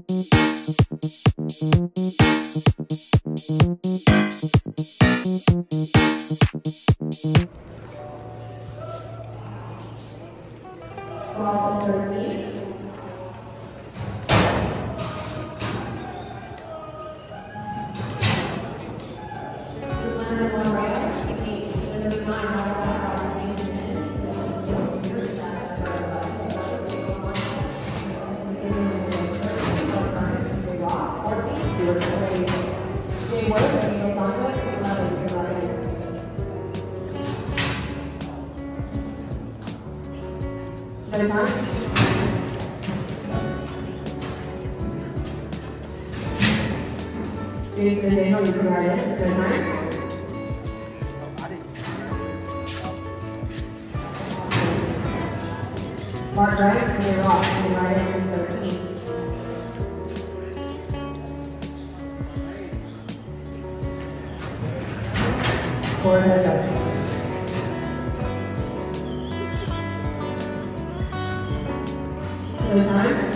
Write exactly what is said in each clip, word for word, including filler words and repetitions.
Well, thirteen. Another time. Doing the inhale, you can ride it. Another time. Mark right, and you're off. You can ride it in thirteen. Forward head up. Another time.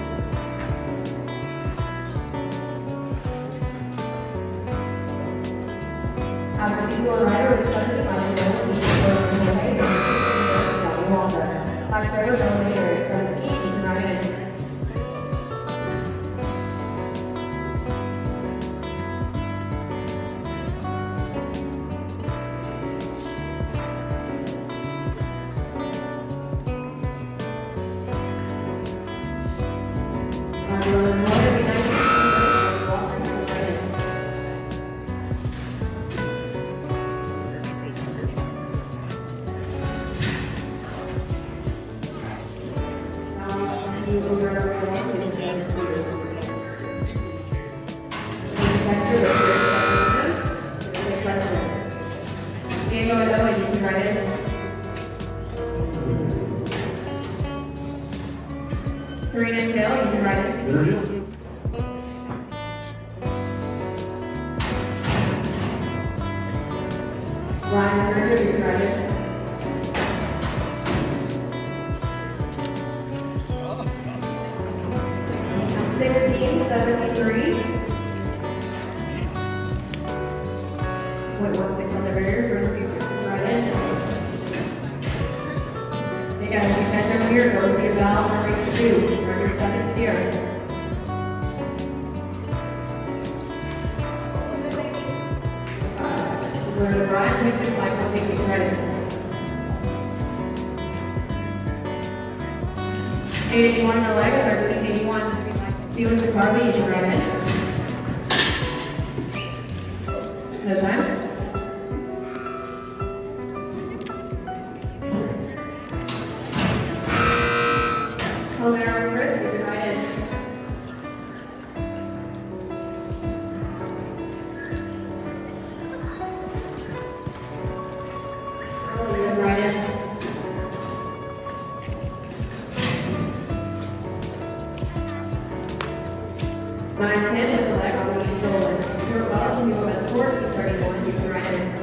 After you go right over the front of the body, you go away, you walk there. Like Perro, go later, from the feet, you can ride in. Three inhale, you can ride it. Ryan Perro, you can ride it. Sixteen, seventy-three. Wait, one six on the barrier, first you can ride in. You guys, you catch over here, go to your valve and reach two. Run your second steer. We're going to Brian makes it like we're taking credit. eight eighty-one in the leg, thirteen eighty-one. Feelings of Harley, you can ride in. No time. Hold there on wrist, you can ride in. Oh, you can ride in. nine ten with the leg on the shoulder. You're well, you go about the horse, you thirty-one, you can ride in.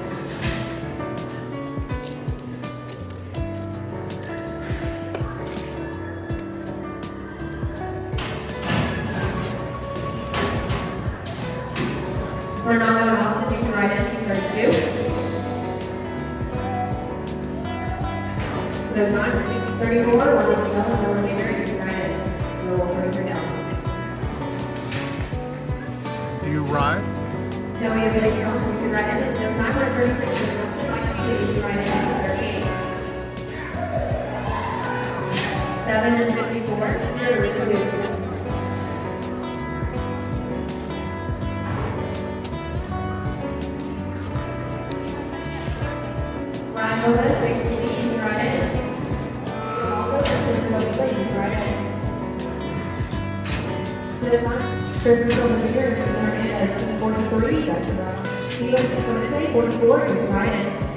For non Austin, you can ride in thirty-two. No time, thirty-four, one is double, no remainder, you can ride in. Roll thirty-three down. Do you ride? No, we have a big jump, so you can ride in. No time, we're at thirty-six. You can ride in at thirty-eight. seven is fifty-four. Here, we can do. Ryan Lopez, big speed, you can ride in. You can ride in. This one, Christmas over here, you can ride in at forty-three. That's about. You go to forty-four, you can ride in.